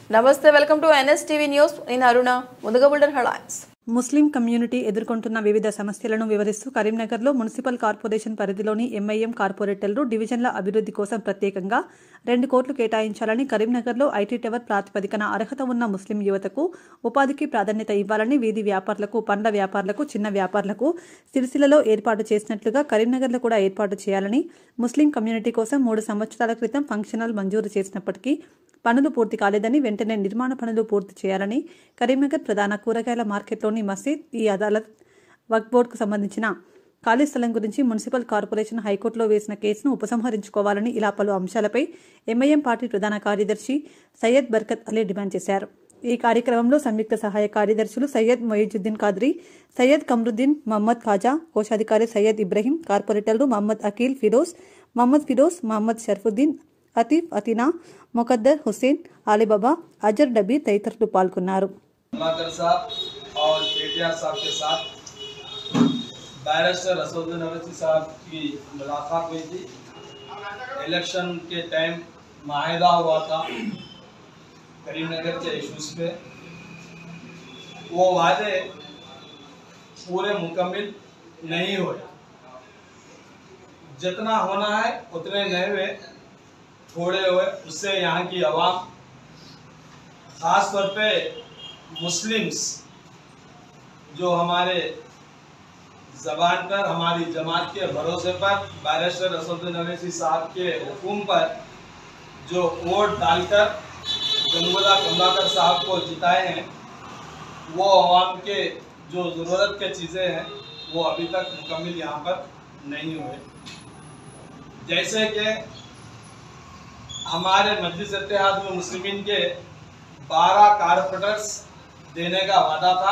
నమస్తే welcome to NSTV news నేను అరుణ ముందుగా బుల్డర్ హెడ్లైన్స్ ముస్లిం కమ్యూనిటీ ఎదుర్కొంటున్న వివిధ సమస్యలను వివరిస్తూ కరీంనగర్లో మున్సిపల్ కార్పొరేషన్ పరిధిలోని ఎంఐఎం కార్పొరేటర్లు డివిజన్ల అభివృద్ధి కోసం ప్రత్యేకంగా 2 కోట్లు కేటాయించాలని కరీంనగర్లో ఐటీ టవర్ ప్రాతిపదికన అర్హత ఉన్న ముస్లిం యువతకు ఉపాధికి ప్రాధాన్యత ఇవ్వాలని వీధి వ్యాపారులకు పండ్ల వ్యాపారులకు చిన్న వ్యాపారులకు సిరిసిల్లలో ఏర్పాటు చేసినట్లుగా కరీంనగర్లో కూడా ఏర్పాటు చేయాలని ముస్లిం కమ్యూనిటీ కోసం 3 సంవత్సరాల క్రితం ఫంక్షనల్ మంజూరు చేసినప్పటికీ పనులు పూర్తి కాలేదని వెంటనే నిర్మాణ పనులు పూర్తి చేయాలని కరీంనగర్ ప్రధాన కూరగాయల మార్కెట్లోని మసీద్ ఈ అదాలత్ వక్ఫ్ బోర్డుకు సంబంధించిన ఖాళీ స్థలం గురించి మున్సిపల్ కార్పొరేషన్ హైకోర్టులో వేసిన కేసును ఉపసంహరించుకోవాలని ఇలా పలు అంశాలపై ఎంఐఎం పార్టీ ప్రధాన కార్యదర్శి సయ్యద్ బర్కత్ అలీ డిమాండ్ చేశారు. ఈ కార్యక్రమంలో సంయుక్త సహాయ కార్యదర్శులు సయ్యద్ మొయిజుద్దీన్ ఖాద్రీ, సయ్యద్ కమరుద్దీన్, మహమ్మద్ ఖాజా, కోశాధికారి సయ్యద్ ఇబ్రహీం, కార్పొరేటర్లు మహమ్మద్ అకీల్ ఫిరోజ్, మహమ్మద్ షర్ఫుద్దీన్, అతీఫ్, అతీనా, मुकद्दर हुसैन, आलीबाबा, अजर डबी तदितरुలు పాల్గొన్నారు. और केटीआर साहब के साथ बैरिस्टर असदुद्दीन अवैसी साहब की मुलाकात हुई थी. इलेक्शन के टाइम माहिदा हुआ था करीमनगर के इश्यूज पे. वो वादे पूरे मुकम्मल नहीं हुए. जितना होना है उतने नहीं हुए, थोड़े हुए. उससे यहाँ की आवाम ख़ास तौर पे मुस्लिम्स जो हमारे ज़बान पर हमारी जमात के भरोसे पर बैरिस्टर असदुद्दीन अवैसी साहब के हुक्म पर जो वोट डालकर गंगुला कमलाकर साहब को जिताए हैं, वो आवाम के जो ज़रूरत के चीज़ें हैं वो अभी तक मुकम्मल यहाँ पर नहीं हुए. जैसे कि हमारे मजलिस इत्तेहाद मुस्लिमीन के 12 कारपोरेटर्स देने का वादा था.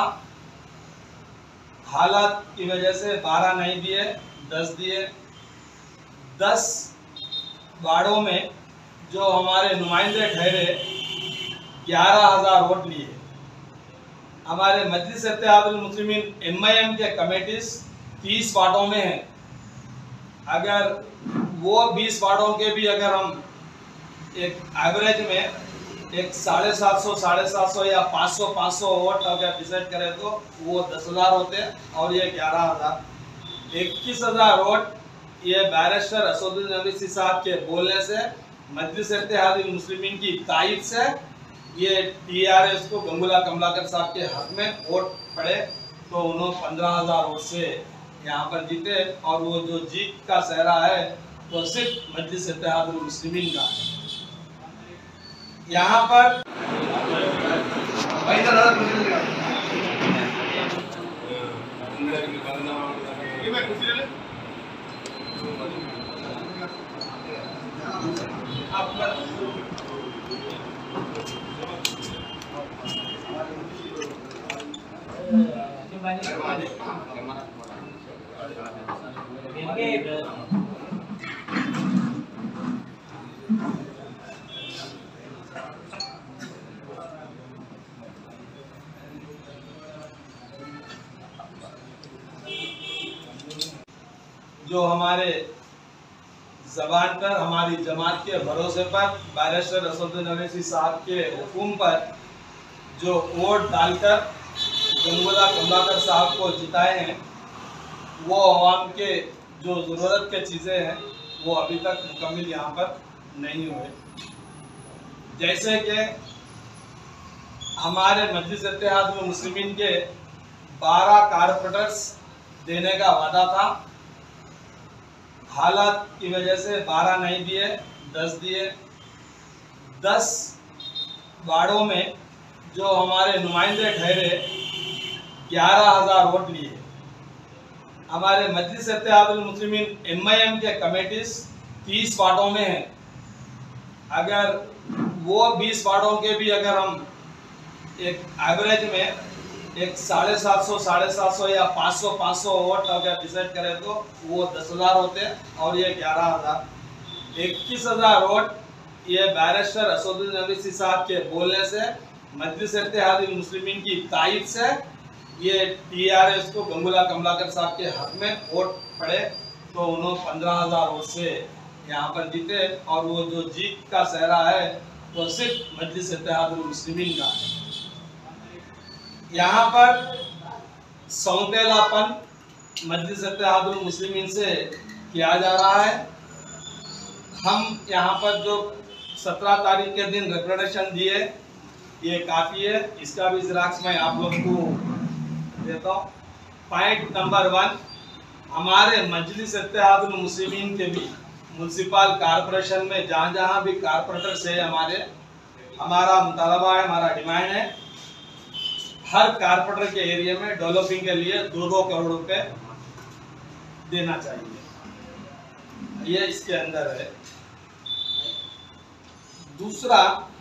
हालात की वजह से 12 नहीं दिए, 10 दिए. 10 वार्डों में जो हमारे नुमाइंदे ठहरे 11,000 वोट लिए. हमारे मजलिस इत्तेहाद मुस्लिमीन MIM के कमेटीज 30 वार्डों में हैं. अगर वो 20 वार्डों के भी अगर हम एक एवरेज में एक 750 या 500 वोट अगर डिसाइड करें तो वो 10,000 होते हैं और ये 11,000. 21,000 वोट ये बैरिस्टर असदुद्दीन अवैसी साहब के बोलने से, मजलिस इत्तेहाद मुस्लिमीन की तायद से ये TRS को गंगुला कमलाकर साहब के हक में वोट पड़े. तो उन्होंने 15,000 वोट से यहाँ पर जीते. और वो जो जीत का सहरा है तो सिर्फ मजलिस इत्तेहाद मुस्लिमीन का है. यहाँ पर जो हमारे ज़बान पर हमारी जमात के भरोसे पर बैरिस्टर असदुद्दीन अवैसी साहब के हुक्म पर जो वोट डालकर गंगुला कमलाकर साहब को जिताए हैं, वो आवाम के जो ज़रूरत के चीज़ें हैं वो अभी तक मुकम्मल यहाँ पर नहीं हुए. जैसे कि हमारे मजलिस इत्तेहाद मुस्लिमीन के 12 कारपोरेटर्स देने का वादा था. हालात की वजह से 12 नहीं दिए, 10 दिए. 10 वार्डों में जो हमारे नुमाइंदे ठहरे 11,000 वोट लिए. हमारे मजलिस इत्तेहाद मुस्लिमीन MIM के कमेटीज 30 वार्डों में हैं. अगर वो 20 वार्डों के भी अगर हम एक एवरेज में एक 750 या 500 वोट अगर डिसाइड करें तो वो 10,000 होते हैं और ये 11,000. 21,000 वोट ये बैरिस्टर असदुद्दीन अवैसी साहब के बोलने से, मजलिस इत्तेहाद मुस्लिमीन की तायद से ये TRS को गंगुला कमलाकर साहब के हक में वोट पड़े. तो उन्होंने 15,000 वोट से यहाँ पर जीते. और वो जो जीत का सहरा है वो सिर्फ मजलिस इत्तेहादुल मुस्लिमीन का है। यहाँ पर सौतेलापन मजलिस इत्तेहादुल मुस्लिमीन से किया जा रहा है। हम यहाँ पर जो 17 तारीख के दिन रिप्रेजेंटेशन दिए ये काफ़ी है, इसका भी ज़ेरॉक्स मैं आप लोग को देता हूँ। पॉइंट नंबर 1, हमारे मजलिस इत्तेहादुल मुस्लिमीन के भी म्युनिसिपल कॉरपोरेशन में जहाँ जहाँ भी कारपोरेटर से हमारा मुतालबा है, हमारा डिमांड है, हर कारपोरेटर के एरिया में डेवलपिंग के लिए 2-2 करोड़ रुपए देना चाहिए। ये इसके अंदर है। दूसरा,